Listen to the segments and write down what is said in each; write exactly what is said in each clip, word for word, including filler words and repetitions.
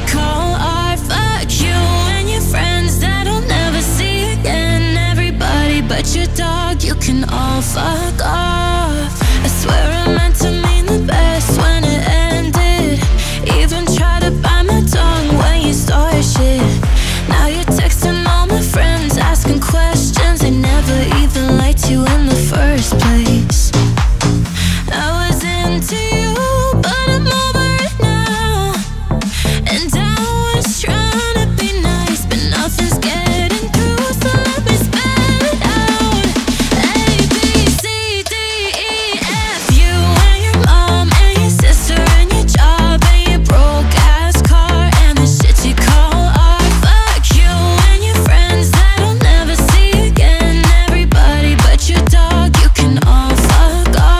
you call art. Fuck you and your friends that I'll never see again. Everybody but your dog, you can all fuck off. I swear I meant to mean the best when it ended. Even try to bite my tongue when you start shit. Now you're texting all my friends, asking questions. They never even liked you in the first place. I was into you, but I'm over it now. And I was trying to be nice, but nothing's getting through, so let me spell it out. A, B, C, D, E, F. You and your mom and your sister and your job and your broke ass car and the shit you call art. Fuck you and your friends that I'll never see again. Everybody but your dog, you can all fuck off.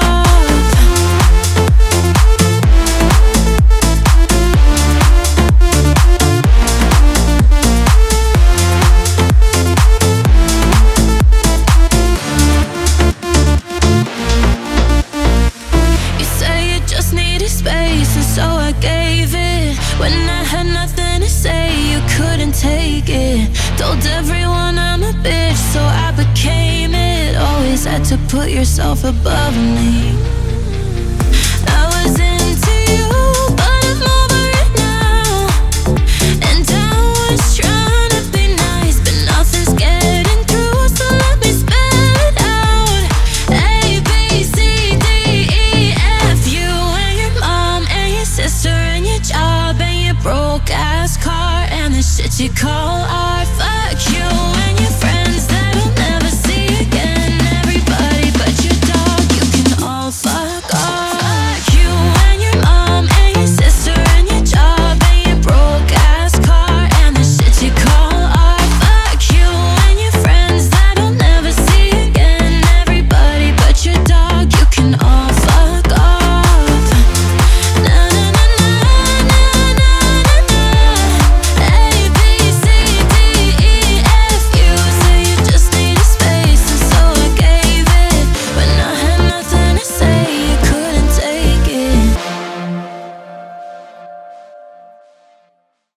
You say you just needed space, and so I gave it. When I had nothing to say, you couldn't take it. Told everyone I'm a bitch, so I became it. Always had to put yourself above me. I was into you, but I'm over it now. And I was trying to be nice, but nothing's getting through, so let me spell it out. A, B, C, D, E, F. You and your mom and your sister and your job and your broke ass car and the shit you call